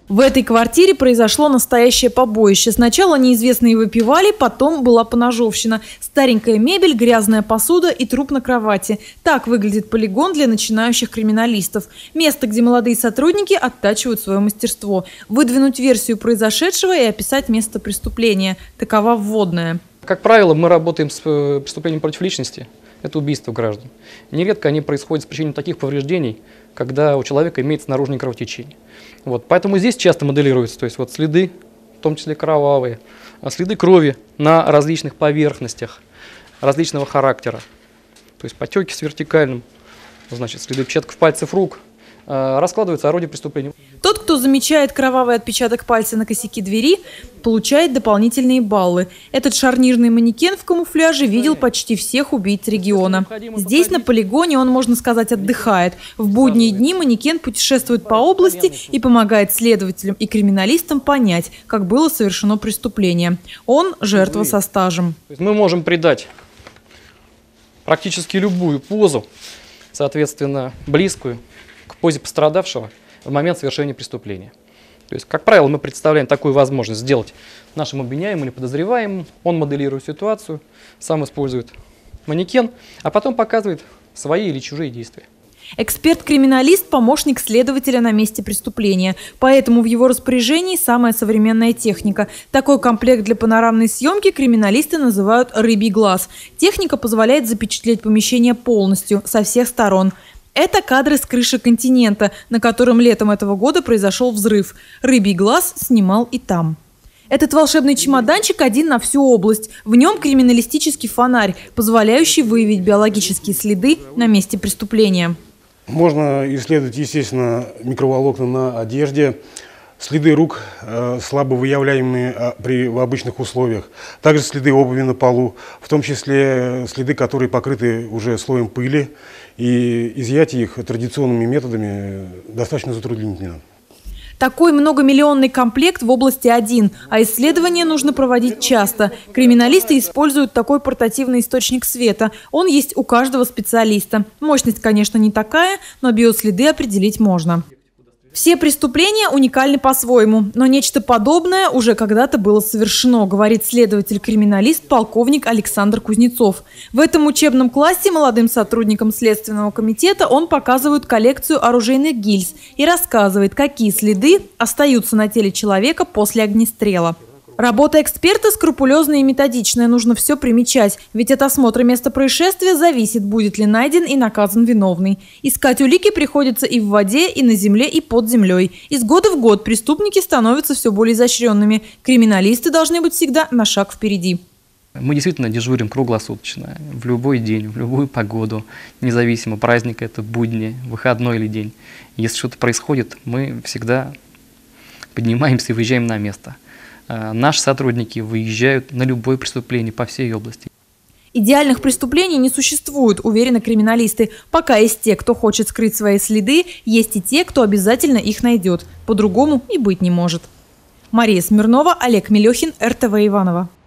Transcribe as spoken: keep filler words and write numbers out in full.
В этой квартире произошло настоящее побоище. Сначала неизвестные выпивали, потом была поножовщина. Старенькая мебель, грязная посуда и труп на кровати. Так выглядит полигон для начинающих криминалистов. Место, где молодые сотрудники оттачивают свое мастерство. Выдвинуть версию произошедшего и описать место преступления. Такова вводная. Как правило, мы работаем с преступлением против личности. Это убийство граждан. Нередко они происходят с причиной таких повреждений, когда у человека имеется наружное кровотечение. Вот. Поэтому здесь часто моделируются, то есть вот следы, в том числе кровавые, следы крови на различных поверхностях различного характера. То есть потеки с вертикальным, значит, следы отпечатков пальцев рук. Раскладывается орудие преступления. Тот, кто замечает кровавый отпечаток пальца на косяке двери, получает дополнительные баллы. Этот шарнирный манекен в камуфляже видел почти всех убийц региона. Здесь, на полигоне, он, можно сказать, отдыхает. В будние дни манекен путешествует по области и помогает следователям и криминалистам понять, как было совершено преступление. Он – жертва со стажем. Мы можем придать практически любую позу, соответственно, близкую к позе пострадавшего в момент совершения преступления. То есть, как правило, мы представляем такую возможность сделать нашим обвиняемым или подозреваемым. Он моделирует ситуацию, сам использует манекен, а потом показывает свои или чужие действия. Эксперт-криминалист – помощник следователя на месте преступления. Поэтому в его распоряжении самая современная техника. Такой комплект для панорамной съемки криминалисты называют «рыбий глаз». Техника позволяет запечатлеть помещение полностью, со всех сторон. Это кадры с крыши «Континента», на котором летом этого года произошел взрыв. «Рыбий глаз» снимал и там. Этот волшебный чемоданчик один на всю область. В нем криминалистический фонарь, позволяющий выявить биологические следы на месте преступления. Можно исследовать, естественно, микроволокна на одежде, следы рук, э, слабо выявляемые э, при, в обычных условиях, также следы обуви на полу, в том числе следы, которые покрыты уже слоем пыли, и изъятие их традиционными методами достаточно затруднительно. Такой многомиллионный комплект в области один, а исследования нужно проводить часто. Криминалисты используют такой портативный источник света. Он есть у каждого специалиста. Мощность, конечно, не такая, но биоследы определить можно. Все преступления уникальны по-своему, но нечто подобное уже когда-то было совершено, говорит следователь-криминалист полковник Александр Кузнецов. В этом учебном классе молодым сотрудникам Следственного комитета он показывает коллекцию оружейных гильз и рассказывает, какие следы остаются на теле человека после огнестрела. Работа эксперта скрупулезная и методичная, нужно все примечать, ведь от осмотра места происшествия зависит, будет ли найден и наказан виновный. Искать улики приходится и в воде, и на земле, и под землей. Из года в год преступники становятся все более изощренными. Криминалисты должны быть всегда на шаг впереди. Мы действительно дежурим круглосуточно, в любой день, в любую погоду, независимо, праздник это, будни, выходной или день. Если что-то происходит, мы всегда поднимаемся и выезжаем на место. Наши сотрудники выезжают на любое преступление по всей области. Идеальных преступлений не существует, уверены криминалисты. Пока есть те, кто хочет скрыть свои следы, есть и те, кто обязательно их найдет. По-другому и быть не может. Мария Смирнова, Олег Мелехин, эр тэ вэ Иваново.